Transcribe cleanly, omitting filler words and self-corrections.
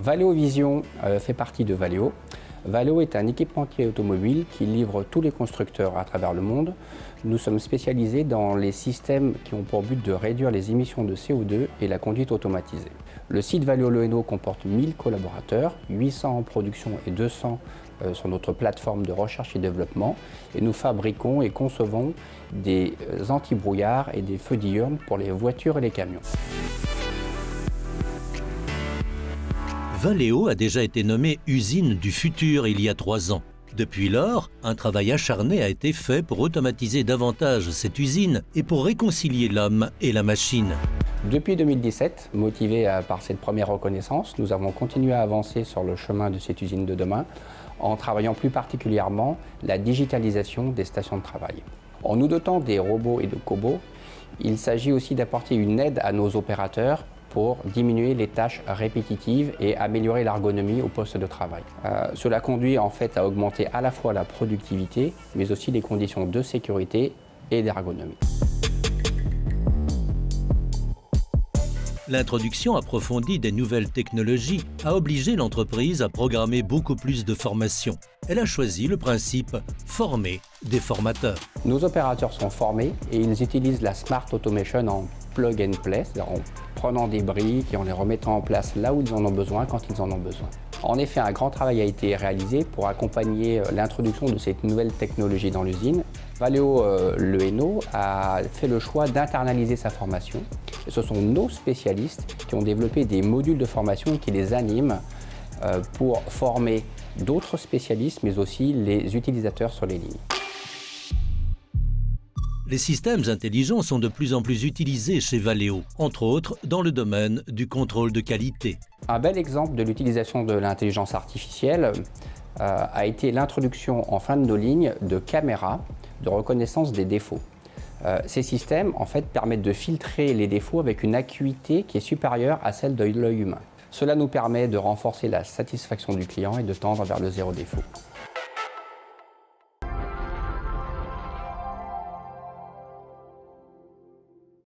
Valeo Vision fait partie de Valeo. Valeo est un équipementier automobile qui livre tous les constructeurs à travers le monde. Nous sommes spécialisés dans les systèmes qui ont pour but de réduire les émissions de CO2 et la conduite automatisée. Le site Valeo Le Hainaut comporte 1000 collaborateurs, 800 en production et 200 sur notre plateforme de recherche et développement. Et nous fabriquons et concevons des anti-brouillards et des feux diurnes pour les voitures et les camions. Valeo a déjà été nommée usine du futur il y a 3 ans. Depuis lors, un travail acharné a été fait pour automatiser davantage cette usine et pour réconcilier l'homme et la machine. Depuis 2017, motivés par cette première reconnaissance, nous avons continué à avancer sur le chemin de cette usine de demain en travaillant plus particulièrement la digitalisation des stations de travail. En nous dotant des robots et de cobots, il s'agit aussi d'apporter une aide à nos opérateurs pour diminuer les tâches répétitives et améliorer l'ergonomie au poste de travail. Cela conduit en fait à augmenter à la fois la productivité, mais aussi les conditions de sécurité et d'ergonomie. L'introduction approfondie des nouvelles technologies a obligé l'entreprise à programmer beaucoup plus de formations. Elle a choisi le principe « former des formateurs ». Nos opérateurs sont formés et ils utilisent la Smart Automation en plug and play, c'est-à-dire en prenant des briques et en les remettant en place là où ils en ont besoin, quand ils en ont besoin. En effet, un grand travail a été réalisé pour accompagner l'introduction de cette nouvelle technologie dans l'usine. Valeo Le Hainaut a fait le choix d'internaliser sa formation. Et ce sont nos spécialistes qui ont développé des modules de formation qui les animent pour former d'autres spécialistes, mais aussi les utilisateurs sur les lignes. Les systèmes intelligents sont de plus en plus utilisés chez Valeo, entre autres dans le domaine du contrôle de qualité. Un bel exemple de l'utilisation de l'intelligence artificielle a été l'introduction en fin de nos lignes de caméras de reconnaissance des défauts. Ces systèmes en fait, permettent de filtrer les défauts avec une acuité qui est supérieure à celle de l'œil humain. Cela nous permet de renforcer la satisfaction du client et de tendre vers le zéro défaut.